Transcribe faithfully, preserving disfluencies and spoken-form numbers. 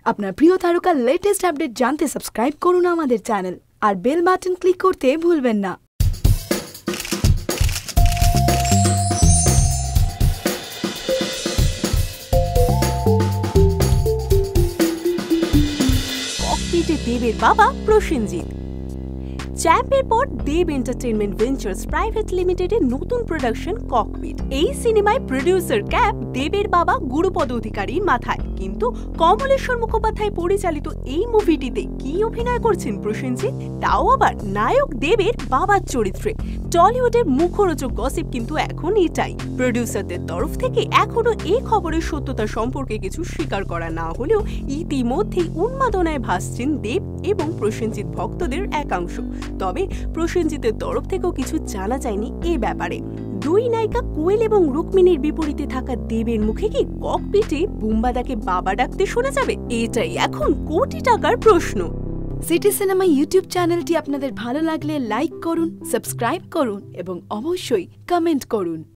আপনার প্রিয় তারকার লেটেস্ট আপডেট জানতে সাবস্ক্রাইব করুন আমাদের চ্যানেল আর বেল বাটন ক্লিক করতে ভুলবেন না। ককপিটে দেবের বাবা প্রসেনজিৎ। চ্যাম্পের পর দেব এন্টারটেইনমেন্ট ভেঞ্চার্স প্রাইভেট লিমিটেডের নতুন প্রোডাকশন ককপিট। এই সিনেমায় প্রোডিউসার ক্যাপ দেবের বাবা গুরুপদ অধিকারীর মাথায়, কিন্তু কমলেশ্বর মুখোপাধ্যায় পরিচালিত এই মুভিটিতে কি অভিনয় করছেন প্রসেনজিৎ, তাও আবার নায়ক দেবের বাবার চরিত্রে। টলিউডের মুখরোচক গসিপ কিন্তু এখন এটাই। প্রোডিউসারদের তরফ থেকে এখনো এই খবরের সত্যতা সম্পর্কে কিছু স্বীকার করা না হলেও ইতিমধ্যেই উন্মাদনায় ভাসছেন দেব এবং প্রসেনজিৎ ভক্তদের একাংশ। তবে প্রসেনজিতের তরফ থেকেও কিছু জানা যায়নি এ ব্যাপারে। দুই নায়িকা কোয়েল এবং রুক্মিণীর বিপরীতে থাকা দেবের মুখে কি ককপিটে বুম্বাদাকে বাবা ডাকতে শোনা যাবে? এটাই এখন কোটি টাকার প্রশ্ন। সিটি সিনেমা ইউটিউব চ্যানেলটি আপনাদের ভালো লাগলে লাইক করুন, সাবস্ক্রাইব করুন এবং অবশ্যই কমেন্ট করুন।